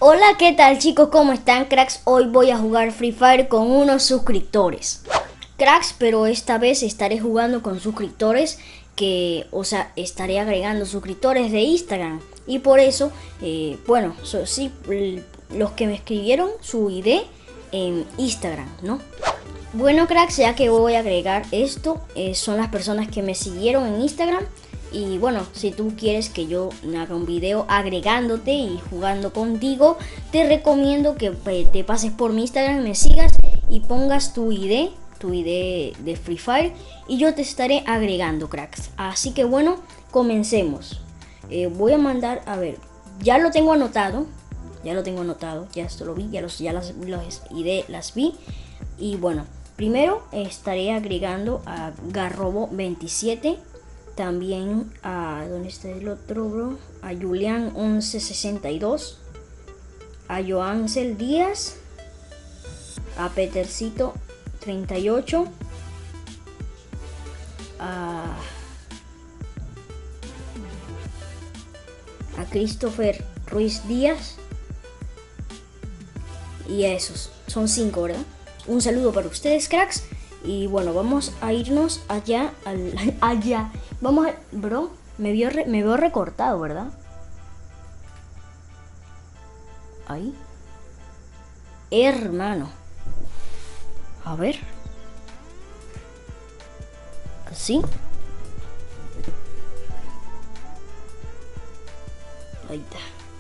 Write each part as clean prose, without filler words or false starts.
Hola, ¿qué tal chicos? ¿Cómo están, cracks? Hoy voy a jugar Free Fire con unos suscriptores. Cracks, pero esta vez estaré jugando con suscriptores estaré agregando suscriptores de Instagram. Y por eso, los que me escribieron su ID en Instagram, ¿no? Bueno, cracks, ya que voy a agregar esto, son las personas que me siguieron en Instagram. Y bueno, si tú quieres que yo haga un video agregándote y jugando contigo, te recomiendo que te pases por mi Instagram, me sigas y pongas tu ID de Free Fire y yo te estaré agregando, cracks. Así que bueno, comencemos. Voy a mandar, a ver, ya lo tengo anotado, ya esto lo vi, los ID las vi. Y bueno, primero estaré agregando a Garrobo 27. También a, ¿dónde está el otro, bro? A Julián 1162, a Joansel Díaz, a Petercito 38, a Christopher Ruiz Díaz y a esos. Son 5, ¿verdad? Un saludo para ustedes, cracks. Y bueno, vamos a irnos allá. Vamos a... Bro, me veo recortado, ¿verdad? Ahí. Hermano. A ver. Así. Ahí está.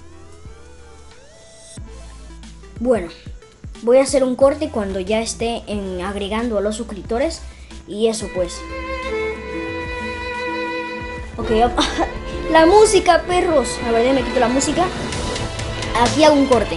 Bueno. Voy a hacer un corte cuando ya esté agregando a los suscriptores. Y eso pues. Ok, la música, perros. A ver, me quito la música. Aquí hago un corte.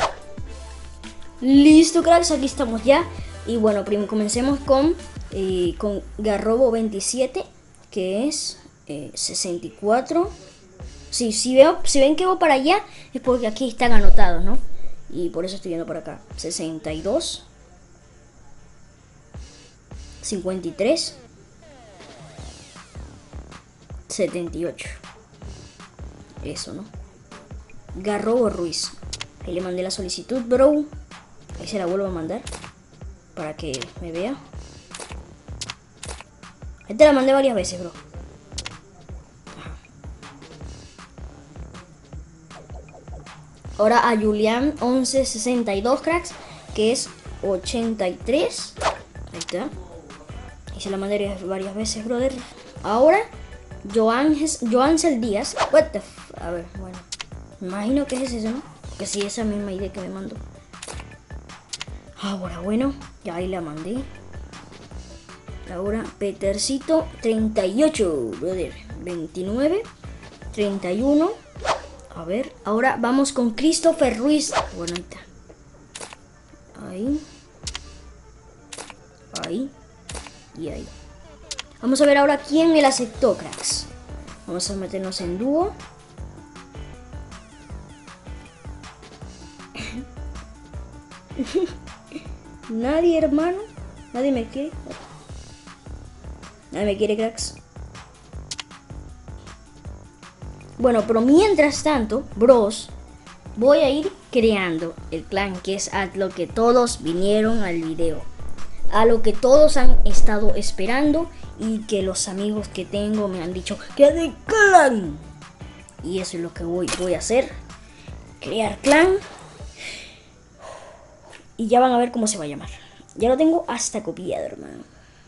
Listo, cracks, aquí estamos ya. Y bueno, comencemos con Garrobo 27, que es 64. Sí, si ven que voy para allá, es porque aquí están anotados, ¿no? Y por eso estoy viendo por acá. 62. 53. 78. Eso, ¿no? Garrobo Ruiz. Ahí le mandé la solicitud, bro. Ahí se la vuelvo a mandar para que me vea. Ahí te la mandé varias veces, bro. Ahora a Julián 1162, cracks, que es 83. Ahí está. Y se la mandé varias veces, brother. Ahora Joansel Díaz. A ver, bueno. Me imagino que es ese, ¿no? Porque sí, esa misma idea que me mandó. Ahora, bueno, ya ahí la mandé. Ahora Petercito 38, brother. 29. 31. A ver, ahora vamos con Christopher Ruiz. Bueno, ahí está. Ahí. Ahí. Y ahí. Vamos a ver ahora quién me la aceptó, cracks. Vamos a meternos en dúo. Nadie, hermano. Nadie me quiere. Nadie me quiere, cracks. Bueno, pero mientras tanto, bros, voy a ir creando el clan, que es a lo que todos vinieron al video, a lo que todos han estado esperando y que los amigos que tengo me han dicho que de clan. Y eso es lo que voy a hacer, crear clan. Y ya van a ver cómo se va a llamar. Ya lo tengo hasta copiado, hermano.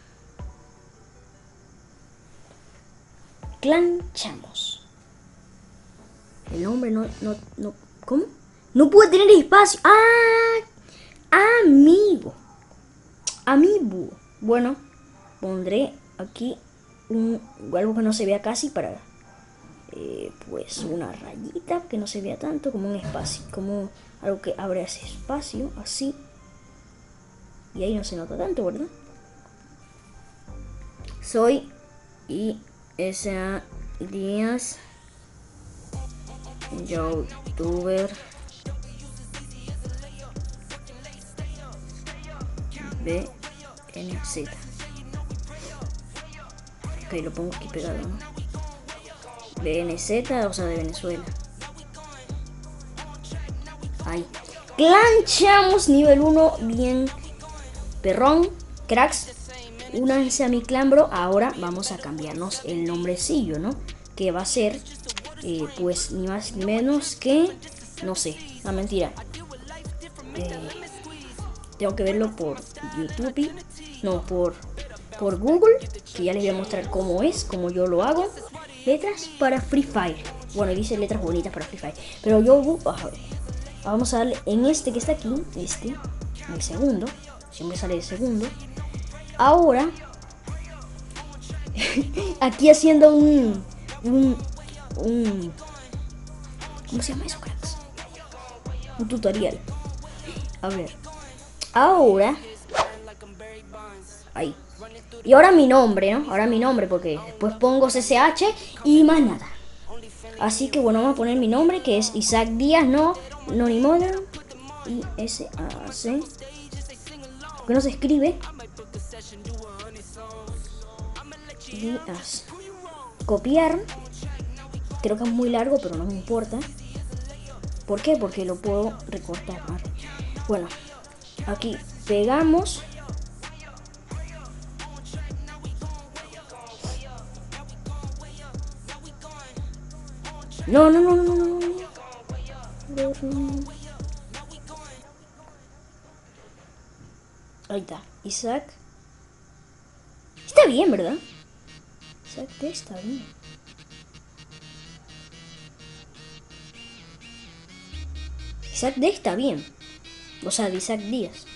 Clan Chamos. El nombre no, ¿cómo? No puede tener espacio. Amigo. Bueno, pondré aquí algo que no se vea casi para, pues una rayita que no se vea tanto, como un espacio, como algo que abra ese espacio, así. Y ahí no se nota tanto, ¿verdad? Soy Isa Díaz, youtuber BNZ. Ok, lo pongo aquí pegado, ¿no? BNZ, o sea, de Venezuela. Ahí. Clanchamos nivel 1. Bien. Perrón. Cracks. Únanse a mi clan, bro. Ahora vamos a cambiarnos el nombrecillo, ¿no? Que va a ser, pues, ni más ni menos que... No sé. No, mentira. Tengo que verlo por YouTube. No, por Google. Que ya les voy a mostrar cómo es, cómo yo lo hago. Letras para Free Fire. Bueno, dice letras bonitas para Free Fire. Pero yo... Vamos a darle en este que está aquí. El segundo. Siempre sale el segundo. Ahora, aquí haciendo un ¿cómo se llama eso, cracks? Un tutorial. A ver. Ahora. Ahí. Y ahora mi nombre, ¿no? Ahora mi nombre, porque después pongo CCH y más nada. Así que bueno, vamos a poner mi nombre, que es Isaac Díaz, no ni Modern. ISAC. Que no se escribe. Díaz. Copiar. Creo que es muy largo, pero no me importa. ¿Por qué? Porque lo puedo recortar. Bueno, aquí pegamos. No. Ahí está, Isaac. Está bien, ¿verdad? Isaac D está bien. Isaac D está bien. O sea, de Isaac Díaz.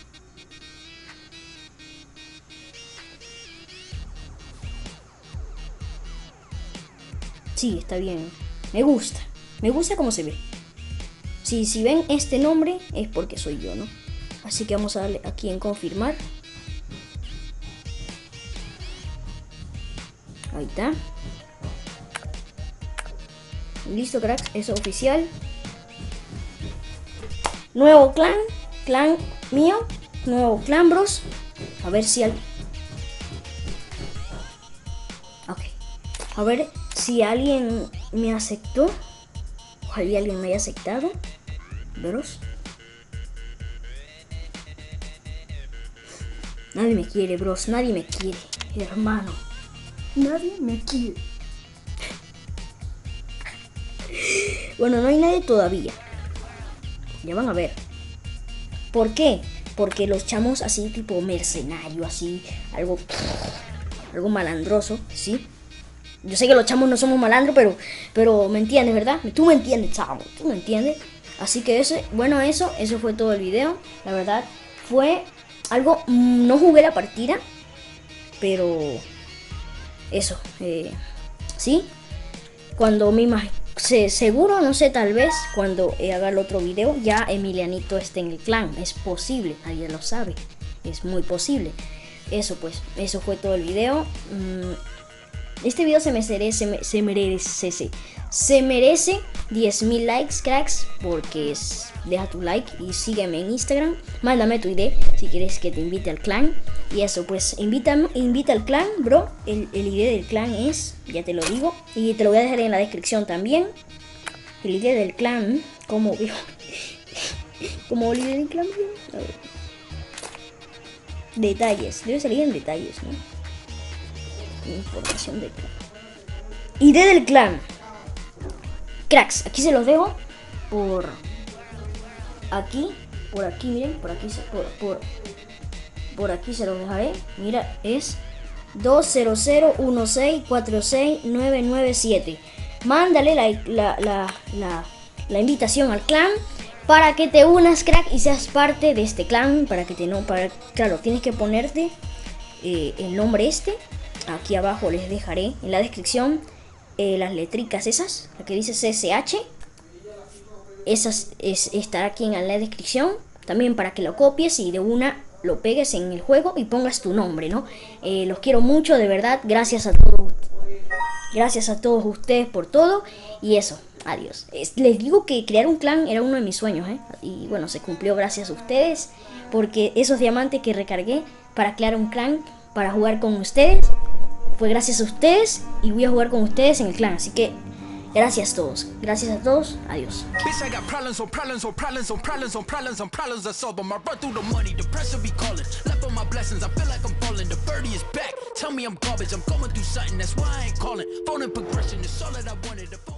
Sí, está bien. Me gusta cómo se ve. Si ven este nombre es porque soy yo, ¿no? Así que vamos a darle aquí en confirmar. Ahí está. Listo, cracks, eso es oficial. Nuevo clan mío, nuevo clan, bros. A ver si a ver si alguien me aceptó. Ojalá alguien me haya aceptado, bros. Nadie me quiere, bros. Nadie me quiere, hermano. Nadie me quiere. Bueno, no hay nadie todavía. Ya van a ver. ¿Por qué? Porque los chamos así tipo mercenario, así, algo malandroso, ¿sí? Yo sé que los chamos no somos malandros, pero me entiendes, ¿verdad? Tú me entiendes, chavo, tú me entiendes. Así que eso fue todo el video. La verdad, fue algo, no jugué la partida, pero eso, sí. Cuando me imagino, seguro, no sé, tal vez cuando haga el otro video ya Emilianito esté en el clan. Es posible, nadie lo sabe, es muy posible. Eso pues, eso fue todo el video. Este video se merece 10.000 likes, cracks, porque deja tu like y sígueme en Instagram. Mándame tu ID si quieres que te invite al clan. Y eso, pues invita al clan, bro. El ID del clan es, ya te lo digo, y te lo voy a dejar en la descripción también. El ID del clan, como el ID del clan. A ver. Detalles, debe salir en detalles, ¿no? Información del clan. ID del clan. Cracks, aquí se los dejo. Por aquí, miren, por aquí se los dejaré. Mira, es 20016469997. Mándale la invitación al clan para que te unas, crack, y seas parte de este clan. Claro, tienes que ponerte el nombre aquí abajo. Les dejaré en la descripción las letricas esas, la que dice CSH. Estará aquí en la descripción también, para que lo copies y de una lo pegues en el juego y pongas tu nombre, ¿no? Los quiero mucho, de verdad. Gracias a todos ustedes por todo. Y eso, adiós. Les digo que crear un clan era uno de mis sueños, y bueno, se cumplió gracias a ustedes, porque esos diamantes que recargué para crear un clan, para jugar con ustedes, fue gracias a ustedes, y voy a jugar con ustedes en el clan. Así que Gracias a todos. Gracias a todos. Adiós. Bitch, I got problems on problems on problems on problems on problems on problems I solve them. I run through the money, the pressure be calling. Left on my blessings, I feel like I'm falling. The birdie is back. Tell me I'm garbage, I'm going through something, that's why I ain't calling. Phone and progression is all that I wanted. The phone